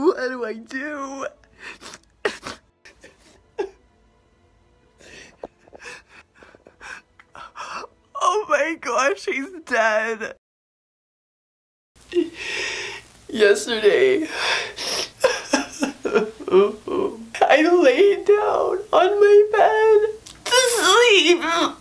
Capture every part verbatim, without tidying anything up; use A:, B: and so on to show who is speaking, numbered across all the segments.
A: What do I do? Oh my gosh, he's dead. Yesterday, I laid down on my bed to sleep.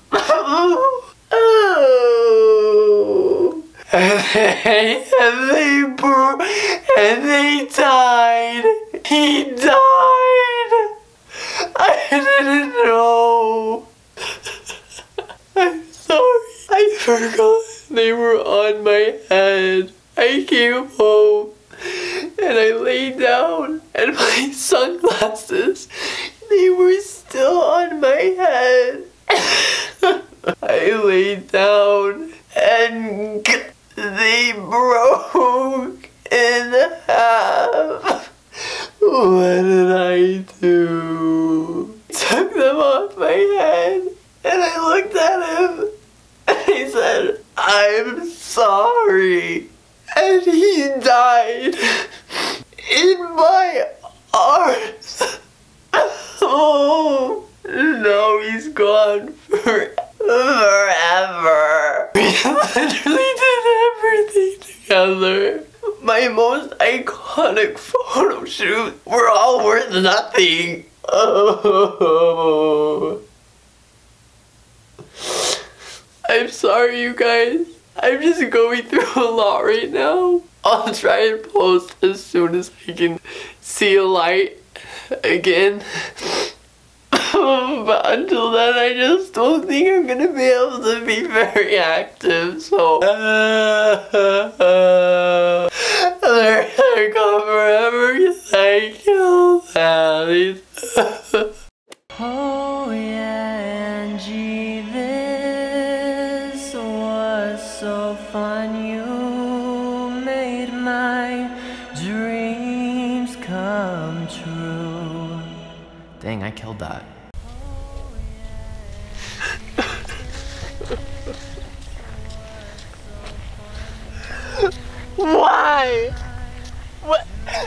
A: Oh. And they, and they, bro and they died. He died. I didn't know. I'm sorry. I forgot they were on my head. I came home and I laid down and my sunglasses, they were still on my head. I laid down and they broke in half. What did I do? I took them off my head and I looked at him and I said, I'm sorry. And he died in my arms. Oh, no, he's gone for forever. We literally did everything together. My most iconic photo shoot were all worth nothing. Oh. I'm sorry, you guys. I'm just going through a lot right now. I'll try and post as soon as I can see a light again. But until then, I just don't think I'm gonna be able to be very active. So, uh, they're gone forever because I killed Sally.
B: Oh yeah, Angie, this was so fun. You made my dreams come true.
C: Dang, I killed that.
A: Why? What?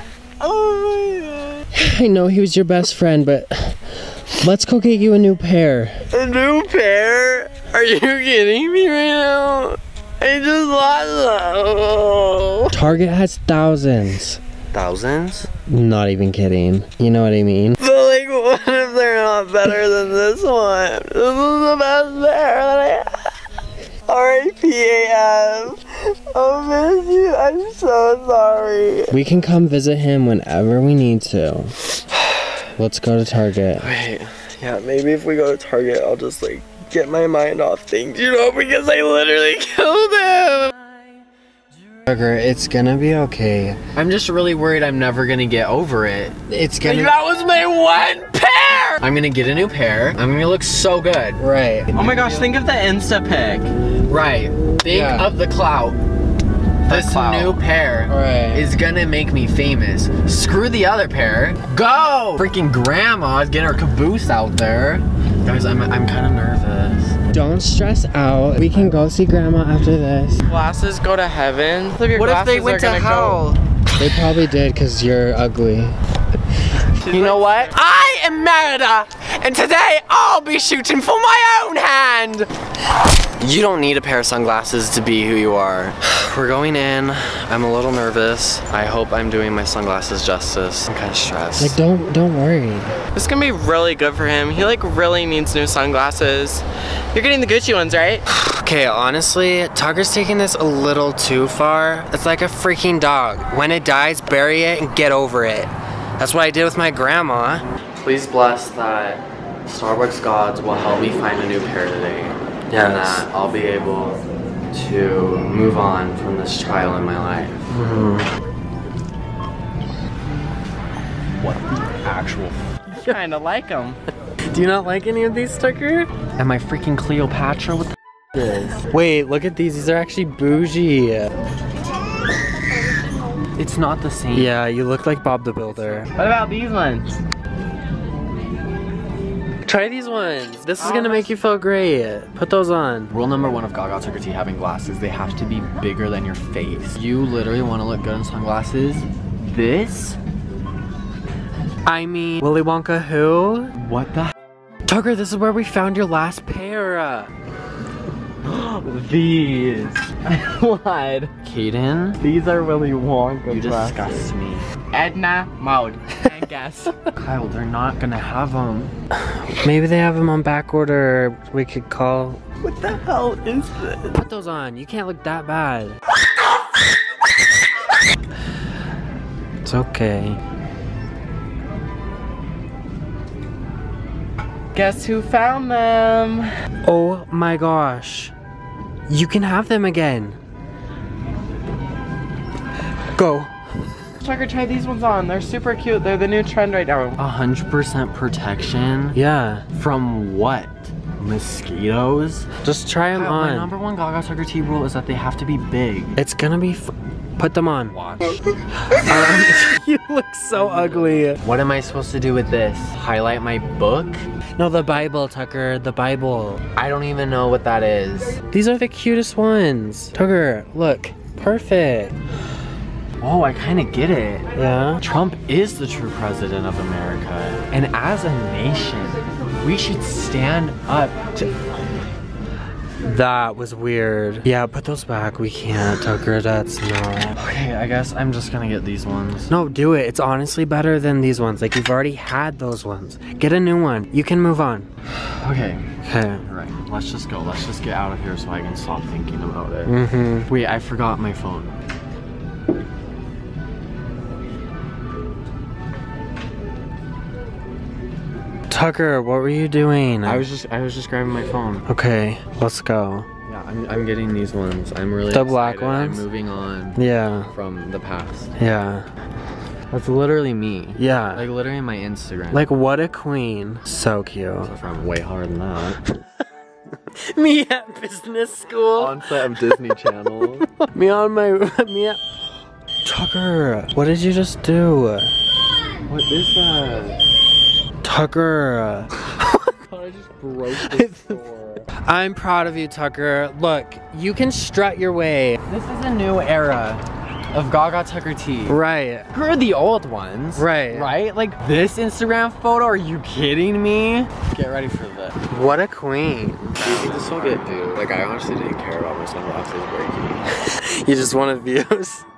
A: Oh my god.
D: I know he was your best friend, but let's go get you a new pair.
A: A new pair? Are you kidding me right now? I just lost them.
D: Target has thousands.
C: Thousands?
D: Not even kidding. You know what I mean?
A: But like, what if they're not better than this one? This is the best pair that I have. R I P A F. I'll miss you. I'm so sorry.
D: We can come visit him whenever we need to. Let's go to Target.
A: Wait, yeah, maybe if we go to Target, I'll just like get my mind off things, you know, because I literally killed him.
D: Sugar, it's gonna be okay.
C: I'm just really worried I'm never gonna get over it.
D: It's gonna-
A: That was my one pair!
C: I'm gonna get a new pair. I'm gonna look so good.
D: Right.
E: Oh my gosh, think of the Insta pic.
C: Right. Think
D: Yeah.
C: of the clout. This
E: clout.
C: new pair
D: Right.
C: is gonna make me famous. Screw the other pair. Go! Freaking grandma's getting her caboose out there. Guys, I'm, I'm kind of nervous.
D: Don't stress out. We can go see Grandma after this.
E: Glasses go to heaven. What if, your
C: What if they
E: glasses
C: went
E: are
C: to
E: gonna
C: hell?
E: go-
D: They probably did because you're ugly.
A: You know what? I am Merida, and today I'll be shooting for my own hand.
C: You don't need a pair of sunglasses to be who you are. We're going in. I'm a little nervous. I hope I'm doing my sunglasses justice. I'm kind of stressed.
D: Like, don't don't worry.
E: This is gonna be really good for him. He like really needs new sunglasses. You're getting the Gucci ones, right?
C: Okay, honestly, Tucker's taking this a little too far. It's like a freaking dog. When it dies, bury it and get over it. That's what I did with my grandma. Please bless that Starbucks gods will help me find a new pair today.
D: Yes.
C: And that I'll be able to move on from this trial in my life.
D: Mm-hmm.
E: What the actual? Kinda like them.
D: Do you not like any of these, Tucker?
C: Am I freaking Cleopatra? What the f is?
D: Wait, look at these. These are actually bougie.
C: It's not the same.
D: Yeah, you look like Bob the Builder.
E: What about these ones?
D: Try these ones. This is gonna make you feel great. Put those on.
C: Rule number one of Gaga Tucker T having glasses, they have to be bigger than your face. You literally want to look good in sunglasses. This I mean, Willy Wonka who?
D: What the?
C: Tucker, this is where we found your last pair.
D: These. I lied.
C: Kaden?
D: These are Willy Wonka.
C: You disgust me.
E: Edna Mode. I guess.
C: Kyle, they're not gonna have them. Maybe they have them on back order. We could call.
A: What the hell is this?
C: Put those on. You can't look that bad. It's okay.
E: Guess who found them?
C: Oh my gosh. You can have them again. Go.
E: Tucker, try these ones on. They're super cute. They're the new trend right now.
C: A hundred percent protection?
D: Yeah. From what? Mosquitoes?
C: Just try them
D: Kyle,
C: on.
D: my number one Gaga Tucker T rule is that they have to be big.
C: It's gonna be f Put them on.
D: Watch.
C: Um, you look so ugly.
D: What am I supposed to do with this? Highlight my book?
C: No, the Bible, Tucker. The Bible.
D: I don't even know what that is.
C: These are the cutest ones. Tucker, look. Perfect.
D: Oh, I kind of get it.
C: Yeah?
D: Trump is the true president of America. And as a nation, we should stand up to...
C: That was weird. Yeah, put those back. We can't, Tucker. That's not.
D: Okay, I guess I'm just gonna get these ones.
C: No, do it. It's honestly better than these ones. Like, you've already had those ones. Get a new one. You can move on.
D: Okay.
C: Okay.
D: Alright, let's just go. Let's just get out of here so I can stop thinking about it.
C: Mm-hmm.
D: Wait, I forgot my phone.
C: Tucker, what were you doing?
D: I was just I was just grabbing my phone.
C: Okay, let's go.
D: Yeah, I'm I'm getting these ones. I'm really
C: The
D: excited.
C: black ones?
D: I'm moving on
C: Yeah.
D: from the past.
C: Yeah.
D: That's literally me.
C: Yeah.
D: Like literally my Instagram.
C: Like, what a queen. So cute.
D: I'm way harder than that.
C: Me at business school.
D: On set of Disney Channel.
C: Me on my me at Tucker. What did you just do?
D: What is that?
C: Tucker.
D: I just broke the store.
C: I'm proud of you, Tucker. Look, you can strut your way.
D: This is a new era of Gaga Tucker T.
C: Right.
D: Screw the old ones.
C: Right.
D: Right? Like this Instagram photo, are you kidding me? Get ready for this.
C: What a queen.
D: You can still get due. Like I honestly didn't care about my sunglasses breaking.
C: You just wanted views.